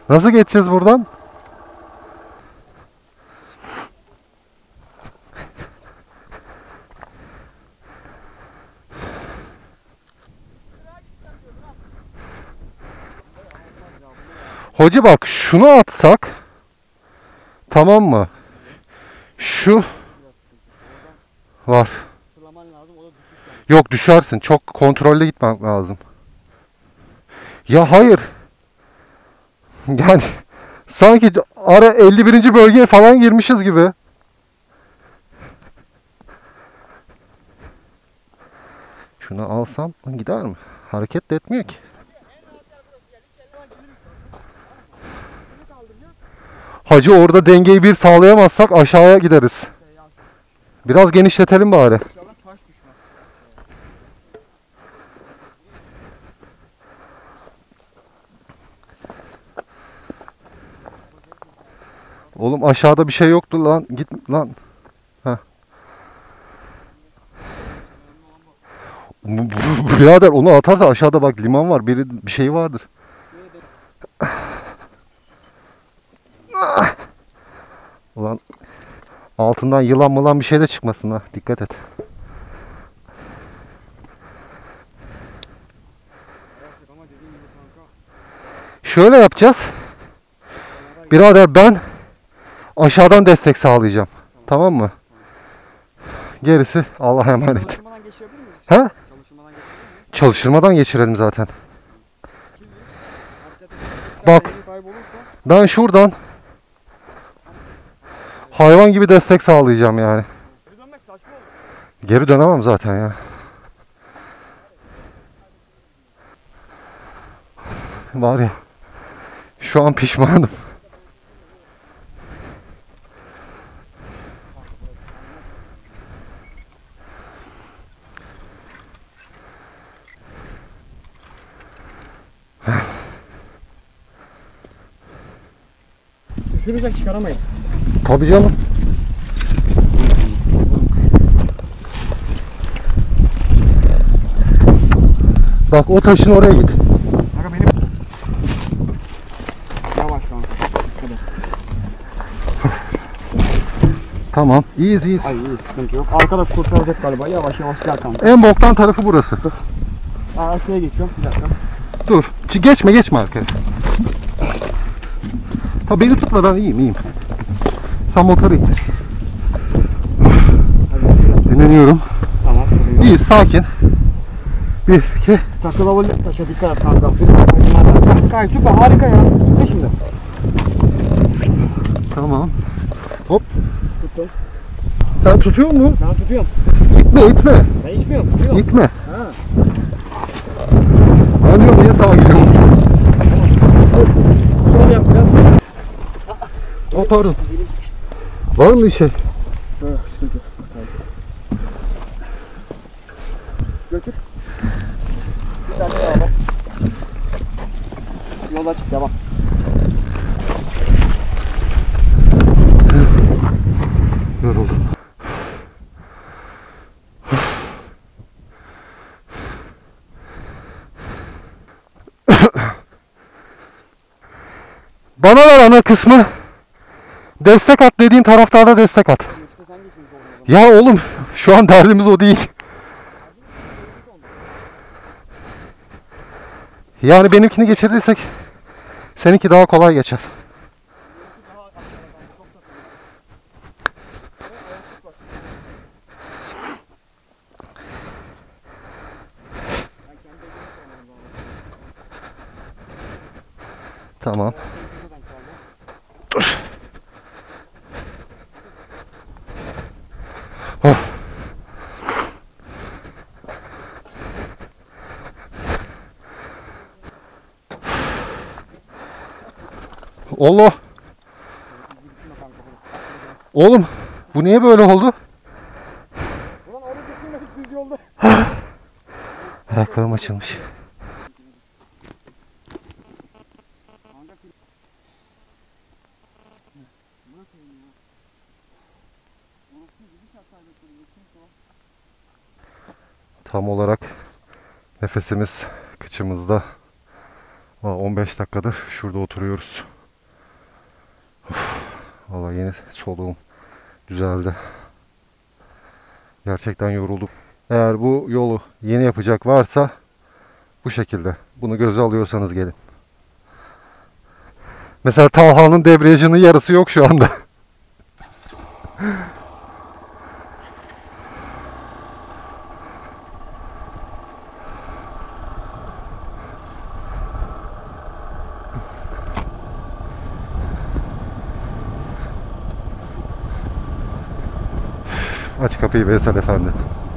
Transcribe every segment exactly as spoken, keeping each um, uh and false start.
Nasıl geçeceğiz buradan? Hoca bak şunu atsak tamam mı? Şu var. Yok düşersin. Çok kontrollü gitmek lazım. Ya hayır. Yani sanki ara elli birinci bölgeye falan girmişiz gibi. Şunu alsam gider mi? Hareket de etmiyor ki. Hacı orada dengeyi bir sağlayamazsak aşağıya gideriz. Biraz genişletelim bari. Oğlum aşağıda bir şey yoktu lan. Git lan. Heh. Birader onu atarsa aşağıda bak liman var. Biri bir şey vardır. Ulan altından yılan mılan bir şey de çıkmasın ha. Dikkat et. Şöyle yapacağız. Birader ben aşağıdan destek sağlayacağım. Tamam mı? Gerisi Allah'a emanet. Ha? Çalıştırmadan geçirelim zaten. Bak ben şuradan hayvan gibi destek sağlayacağım yani. Geri dönemem zaten ya. Var ya şu an pişmanım. Düşürecek, çıkaramayız. Tabii canım. Bak o taşın oraya git. Kanka benim... Yavaş kanka. Tamam. İyiyiz iyiyiz. Ay iyi, sıkıntı yok. Arkada kurtaracak galiba. Yavaş yavaş gel kanka. En boktan tarafı burası. Dur. Aa, arkaya geçiyorum. Bir dakika. Dur. Ç- Geçme geçme arkaya. Tabii beni tutma, ben iyiyim iyiyim. Sen motoru ittir. Dinleniyorum. Tamam. İyiyiz, sakin. Bir, iki. Takılabilir taşa dikkat et kanka. Kanka süper, harika ya. Ne şimdi? Tamam. Hop. Tuttum. Sen tutuyor musun? Ben tutuyorum. İtme itme. Ben içmiyorum, tutuyorum. İtme. Ha. Ben diyorum niye sağa giriyorum? Sol yap biraz. Oh pardon. Var mı bir şey? Yok, sıkıntı yok. Götür. Bir tane daha bak. Yol açık, devam. Yoruldum. Bana ver ana kısmı. Destek at dediğin taraftarda destek at. Ya oğlum şu an derdimiz o değil. Yani benimkini geçirdiysek seninki daha kolay geçer. Tamam. Dur. Of. Allah. Oğlum bu niye böyle oldu? Ulan orada düşünmedik, düz yolda. Ayakkabım açılmış. Tam olarak nefesimiz kıçımızda. on beş dakikadır şurada oturuyoruz. Vallahi yine soluğum düzeldi. Gerçekten yoruldum. Eğer bu yolu yeni yapacak varsa bu şekilde. Bunu göze alıyorsanız gelin. Mesela Talha'nın debriyajının yarısı yok şu anda. Aç kapıyı Veysel Efendi.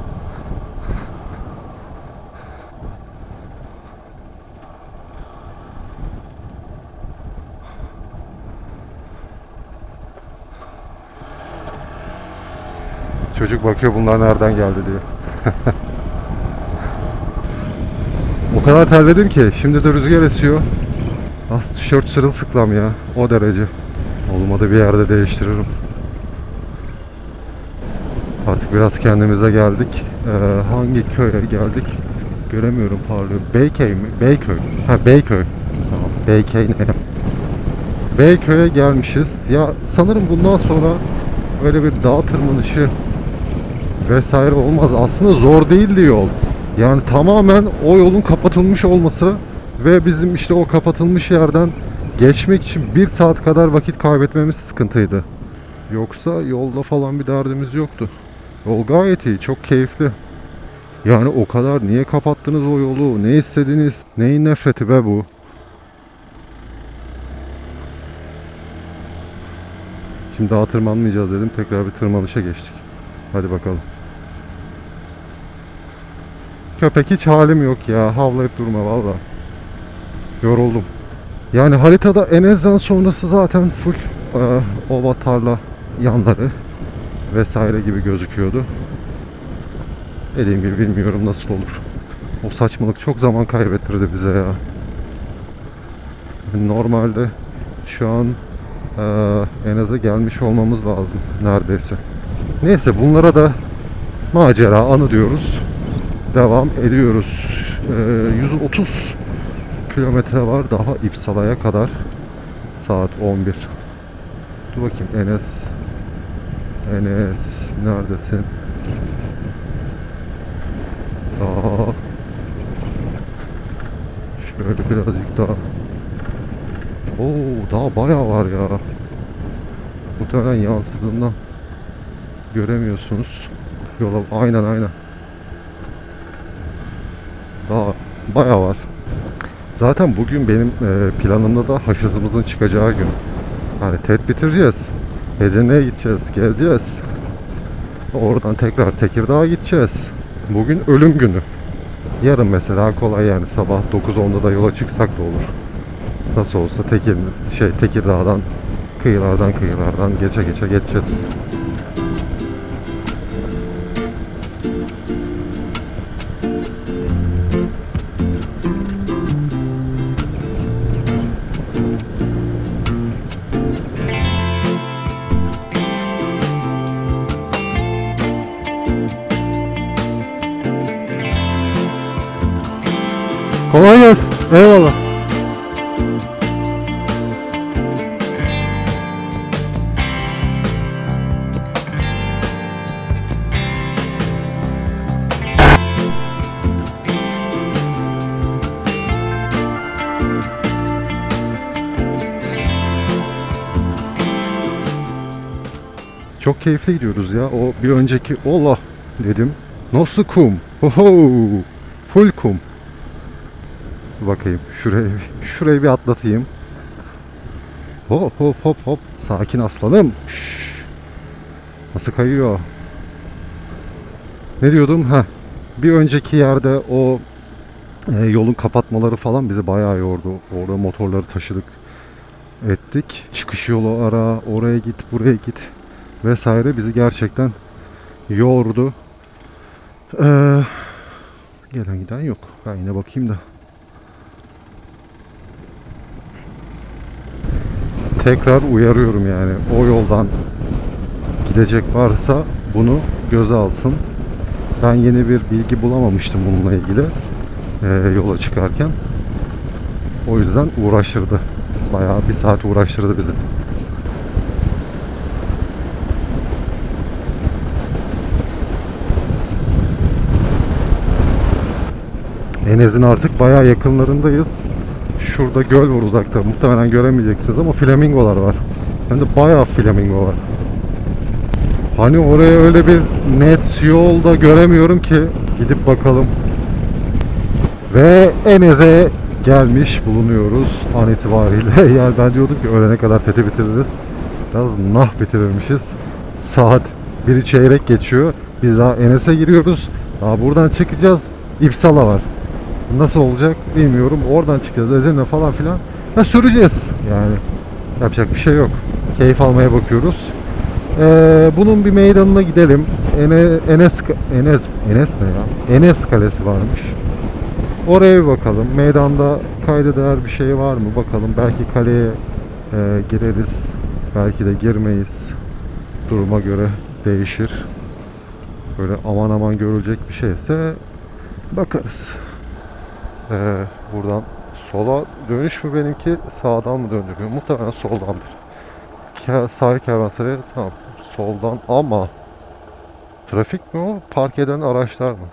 Çocuk bakıyor bunlar nereden geldi diye. O kadar terledim ki şimdi de rüzgar esiyor. Ah, tişört sırılsıklam ya, o derece. Olmadı bir yerde değiştiririm. Artık biraz kendimize geldik. Ee, hangi köye geldik? Göremiyorum, parlıyor. Beyköy mü? Beyköy. Ha, Beyköy. Tamam. Beyköy ne? Beyköy'e gelmişiz. Ya sanırım bundan sonra öyle bir dağ tırmanışı vesaire olmaz. Aslında zor değildi yol. Yani tamamen o yolun kapatılmış olması ve bizim işte o kapatılmış yerden geçmek için bir saat kadar vakit kaybetmemiz sıkıntıydı. Yoksa yolda falan bir derdimiz yoktu. Yol gayet iyi, çok keyifli. Yani o kadar niye kapattınız o yolu, ne istediniz, neyin nefreti be bu? Şimdi daha tırmanmayacağız dedim, tekrar bir tırmanışa geçtik. Hadi bakalım. Köpek hiç halim yok ya, havlayıp durma valla. Yoruldum. Yani haritada Enez'den sonrası zaten full e, ova, tarla yanları vesaire gibi gözüküyordu. Dediğim gibi bilmiyorum nasıl olur. O saçmalık çok zaman kaybettirdi bize ya. Normalde şu an e, Enez'e gelmiş olmamız lazım neredeyse. Neyse, bunlara da macera anı diyoruz. Devam ediyoruz. E, yüz otuz kilometre var daha İpsala'ya kadar. Saat on bir. Dur bakayım Enes. Enes neredesin? Daha şöyle birazcık daha. Oo, daha bayağı var ya. Muhtemelen yansıdığından göremiyorsunuz. Yola aynen aynen. Daha bayağı var. Zaten bugün benim e, planımda da haşırımızın çıkacağı gün. Hani T E D bitireceğiz. Edirne'ye gideceğiz, gezeceğiz. Oradan tekrar Tekirdağ'a gideceğiz. Bugün ölüm günü. Yarın mesela kolay yani, sabah dokuz onda da yola çıksak da olur. Nasıl olsa Tekir, şey, Tekirdağ'dan, kıyılardan kıyılardan geçe geçe geçeceğiz. Kolay gelsin. Eyvallah. Çok keyifli gidiyoruz ya. O bir önceki Allah dedim. Nasıl kum? Oho! Full kum. Bakayım şuraya şurayı bir atlatayım. Hop hop hop hop. Sakin aslanım. Şşş. Nasıl kayıyor? Ne diyordum? Ha. Bir önceki yerde o e, yolun kapatmaları falan bizi bayağı yordu. Orada motorları taşıdık, ettik. Çıkış yolu ara, oraya git, buraya git vesaire bizi gerçekten yordu. Ee, gelen giden yok. Ben yine bakayım da. Tekrar uyarıyorum yani, o yoldan gidecek varsa bunu göze alsın. Ben yeni bir bilgi bulamamıştım bununla ilgili ee, yola çıkarken. O yüzden uğraştırdı. Bayağı bir saat uğraştırdı bizi. Enes'in artık bayağı yakınlarındayız. Şurada göl var uzakta. Muhtemelen göremeyeceksiniz ama flamingolar var. Hem de bayağı flamingo var. Hani oraya öyle bir net yolda göremiyorum ki. Gidip bakalım. Ve Enes'e gelmiş bulunuyoruz an itibariyle. Yani ben diyordum ki öğlene kadar teti bitiririz. Biraz nah bitirirmişiz. Saat biri çeyrek geçiyor. Biz daha Enes'e giriyoruz. Daha buradan çıkacağız. İpsala var. Nasıl olacak bilmiyorum. Oradan çıkacağız. Edirne falan filan. Ha, süreceğiz. Yani yapacak bir şey yok. Keyif almaya bakıyoruz. Ee, bunun bir meydanına gidelim. Ene, Enes, Enes, Enes ne ya? Enes Kalesi varmış. Oraya bir bakalım. Meydanda kayda değer bir şey var mı? Bakalım. Belki kaleye e, gireriz. Belki de girmeyiz. Duruma göre değişir. Böyle aman aman görülecek bir şeyse bakarız. Ee, buradan sola dönüş mü benimki? Sağdan mı döndürüyor? Muhtemelen soldandır. Ke sahil kervansaraya tamam. Soldan ama trafik mi o? Park eden araçlar mı?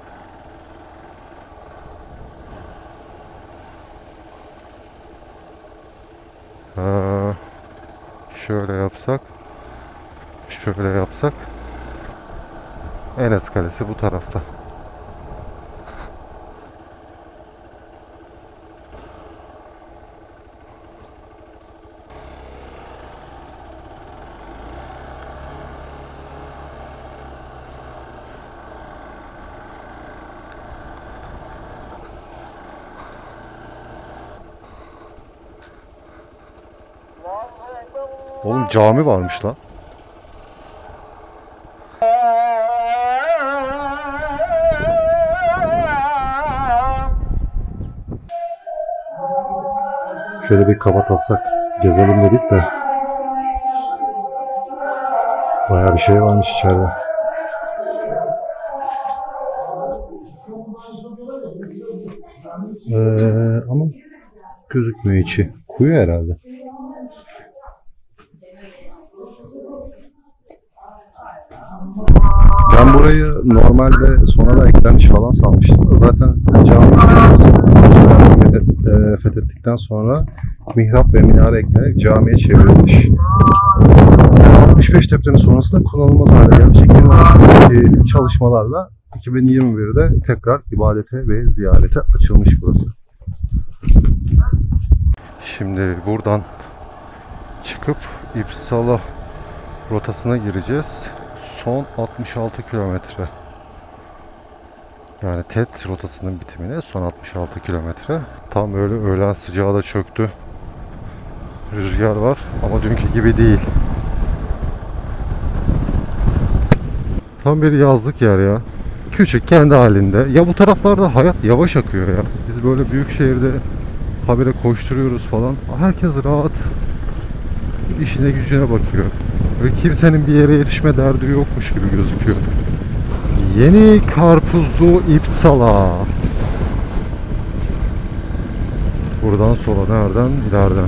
Ee, şöyle yapsak, şöyle yapsak. Enes Kalesi bu tarafta. Oğlum cami varmış lan. Şöyle bir kafa tassak gezelim dedik de bayağı bir şey varmış içeride. Ee, ama gözükmüyor içi. Kuyu herhalde. Ben burayı normalde sonradan eklenmiş falan sanmıştım da zaten cami fethettikten sonra mihrap ve minare eklenerek camiye çevrilmiş. altmış beş depremi sonrasında kullanılmaz hale gelmiş. iki bin on altıdaki çalışmalarla iki bin yirmi birde tekrar ibadete ve ziyarete açılmış burası. Şimdi buradan çıkıp İpsala rotasına gireceğiz. Son altmış altı kilometre. Yani T E T rotasının bitimine son altmış altı kilometre. Tam öyle öğlen sıcağı da çöktü. Rüzgar var ama dünkü gibi değil. Tam bir yazlık yer ya. Küçük, kendi halinde. Ya bu taraflarda hayat yavaş akıyor ya. Biz böyle büyük şehirde habire koşturuyoruz falan. Herkes rahat. İşine gücüne bakıyor. Böyle kimsenin bir yere erişme derdi yokmuş gibi gözüküyor. Yeni Karpuzlu İpsala. Buradan sola nereden? İleriden.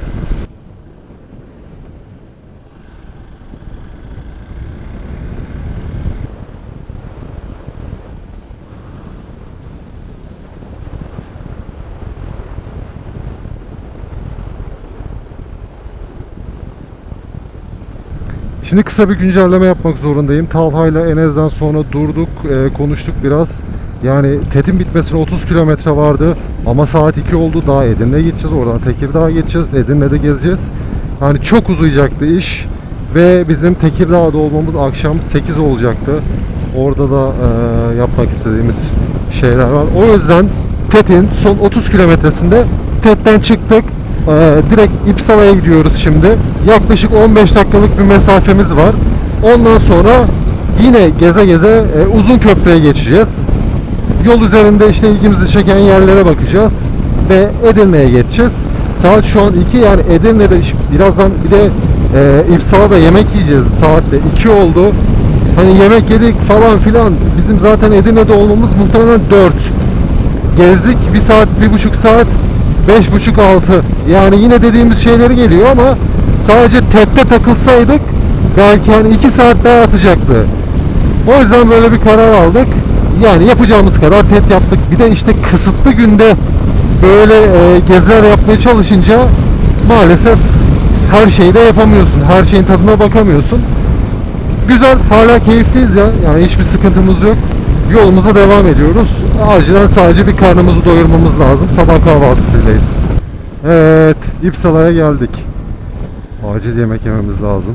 Şimdi kısa bir güncelleme yapmak zorundayım. Talha ile Enes'den sonra durduk, e, konuştuk biraz. Yani T E T'in bitmesine otuz kilometre vardı ama saat iki oldu. Daha Edirne'ye gideceğiz. Oradan Tekirdağ'a geçeceğiz. Edirne'de gezeceğiz. Yani çok uzayacaktı iş. Ve bizim Tekirdağ'da olmamız akşam sekiz olacaktı. Orada da e, yapmak istediğimiz şeyler var. O yüzden T E T'in son otuz kilometresinde T E T'ten çıktık. Ee, direkt İpsala'ya gidiyoruz şimdi. Yaklaşık on beş dakikalık bir mesafemiz var. Ondan sonra yine geze geze e, uzun köprüye geçeceğiz. Yol üzerinde işte ilgimizi çeken yerlere bakacağız ve Edirne'ye geçeceğiz. Saat şu an iki, yani Edirne'de birazdan bir de e, İpsala'da yemek yiyeceğiz. Saatte iki oldu. Hani yemek yedik falan filan. Bizim zaten Edirne'de olmamız muhtemelen dört. Gezdik bir saat, bir buçuk saat. beş buçuk altı. Yani yine dediğimiz şeyleri geliyor ama sadece T E T'te takılsaydık belki hani iki saat daha atacaktı. O yüzden böyle bir karar aldık. yani yapacağımız kadar test yaptık. Bir de işte kısıtlı günde böyle e, geziler yapmaya çalışınca maalesef her şeyi de yapamıyorsun. Her şeyin tadına bakamıyorsun. Güzel, hala keyifliyiz ya. Yani hiçbir sıkıntımız yok. Yolumuza devam ediyoruz. Acilen sadece bir karnımızı doyurmamız lazım. Sabah kahvaltısıylayız. Evet, İpsala'ya geldik. Acil yemek yememiz lazım.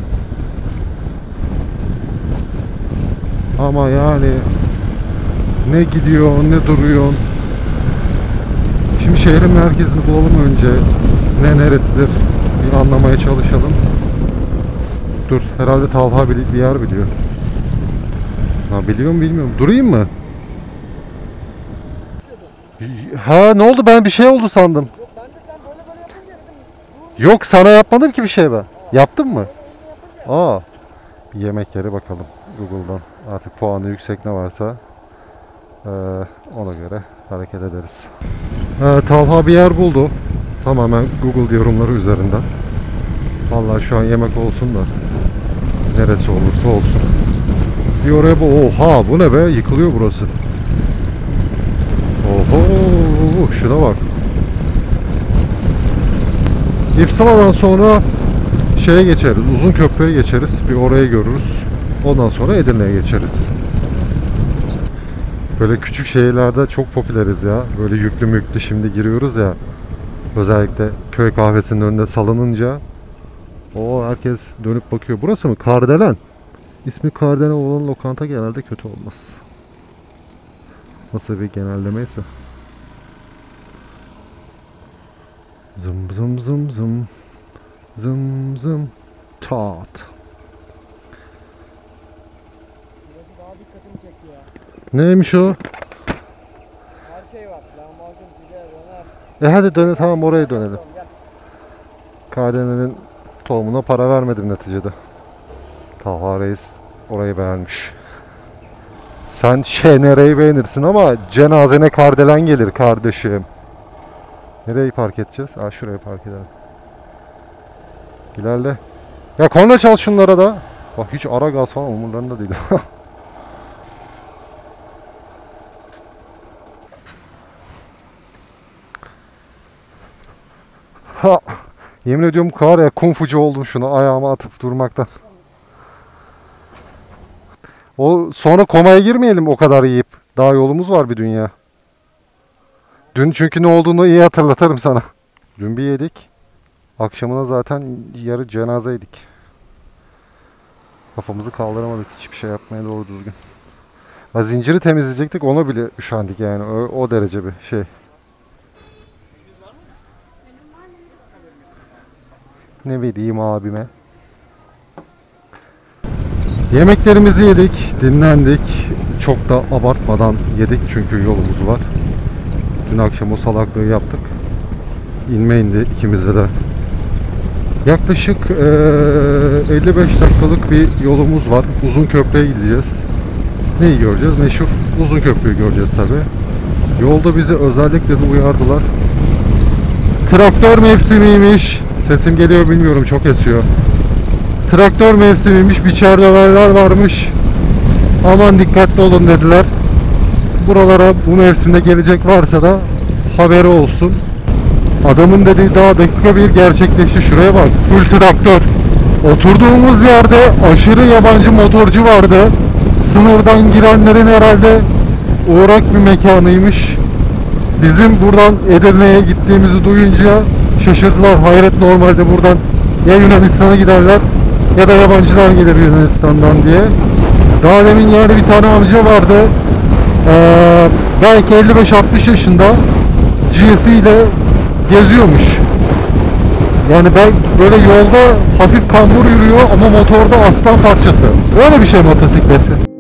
Ama yani ne gidiyor, ne duruyor. Şimdi şehrin merkezini bulalım önce. Ne neresidir bir anlamaya çalışalım. Dur, herhalde Talha bir, bir yer biliyor. Ha, biliyor mu bilmiyorum. Durayım mı? Ha, ne oldu? Ben bir şey oldu sandım. Yok ben de sen böyle böyle yapınca dedim. Yok, sana yapmadım ki bir şey ben. Yaptın mı? Aa. Bir yemek yeri bakalım Google'dan. Artık puanı yüksek ne varsa ee, ona göre hareket ederiz. Ee, Talha bir yer buldu. Tamamen Google yorumları üzerinden. Vallahi şu an yemek olsun da neresi olursa olsun. Bir oraya bu. Oha, bu ne be? Yıkılıyor burası. Oho, şuna bak. İpsala'dan sonra şeye geçeriz. Uzun Köprü'ye geçeriz. Bir orayı görürüz. Ondan sonra Edirne'ye geçeriz. Böyle küçük şehirlerde çok popüleriz ya. Böyle yüklü müklü şimdi giriyoruz ya. Özellikle köy kahvesinin önünde salınınca o herkes dönüp bakıyor. Burası mı? Kardelen. İsmi Kardelen olan lokanta genelde kötü olmaz. Nasıl bir genellemeyse. Zım zım zım zım. Zım zım. Tat. Burası daha dikkatimi çekti ya. Neymiş o? Her şey var. Lahmacun, pide, döner. E hadi döne, tamam oraya dönelim. Tamam, gel. Kardelen'in tohumuna para vermedim neticede. Talha Reis orayı beğenmiş. Sen şey nereyi beğenirsin ama cenazene kardelen gelir kardeşim. Nereye park edeceğiz? Aa, şuraya park edelim. İlerle. Ya korna çal şunlara da. Bak hiç ara gaz falan umurlarında değil. Ha, yemin ediyorum kar ya, kung fucu oldum şunu ayağıma atıp durmaktan. O sonra komaya girmeyelim o kadar yiyip. Daha yolumuz var bir dünya. Dün çünkü ne olduğunu iyi hatırlatırım sana. Dün bir yedik. Akşamına zaten yarı cenazeydik. Kafamızı kaldıramadık hiçbir şey yapmaya doğru düzgün. Ha, zinciri temizleyecektik, ona bile üşendik yani. O, o derece bir şey. Ne bileyim abime. Yemeklerimizi yedik, dinlendik. Çok da abartmadan yedik çünkü yolumuz var. Dün akşam o salaklığı yaptık. İnme indi ikimize de. Yaklaşık ee, elli beş dakikalık bir yolumuz var. Uzun Köprü'ye gideceğiz. Neyi göreceğiz? Meşhur Uzun Köprü'yü göreceğiz tabi. Yolda bizi özellikle de uyardılar. Traktör mevsimiymiş. Sesim geliyor bilmiyorum, çok esiyor. Traktör mevsimiymiş, biçer döverler varmış. Aman dikkatli olun dediler. Buralara bu mevsimde gelecek varsa da haberi olsun. Adamın dediği daha dakika bir gerçekleşti. Şuraya bak, full traktör. Oturduğumuz yerde aşırı yabancı motorcu vardı. Sınırdan girenlerin herhalde uğrak bir mekanıymış. Bizim buradan Edirne'ye gittiğimizi duyunca şaşırdılar. Hayret, normalde buradan ya Yunanistan'a giderler ya da yabancılar gelir Yunanistan'dan diye. Daha demin yani bir tane amca vardı. Ee, belki elli beş altmış yaşında, G S ile geziyormuş. Yani ben böyle yolda hafif kambur yürüyor ama motorda aslan parçası. Öyle bir şey motosiklet.